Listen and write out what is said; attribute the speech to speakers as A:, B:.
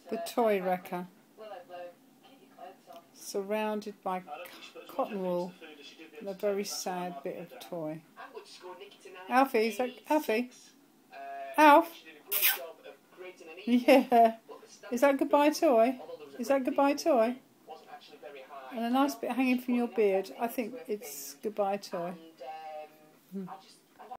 A: The toy wrecker. Surrounded by cotton wool and a very sad bit of toy. Alfie, is that Alfie? Alf? Yeah. Is that goodbye toy? Is that goodbye toy? And a nice bit hanging from your beard. I think it's goodbye toy.